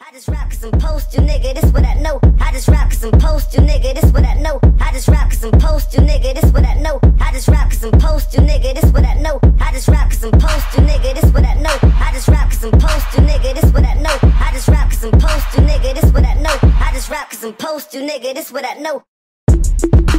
I just rap cause I'm post you, nigga, this what I know. I just rap cause I'm post you, nigga, this what I know. I just rap cause I'm post you, nigga, this what I know. I just rap cause I'm post you, nigga, this what I know. I just rap cause I'm post you, nigga, this what I know. I just rap cause I'm post you, nigga, this what I know. I just rap cause I'm post you, nigga, this what I know. I just rap cause I'm post you, nigga, this what I know.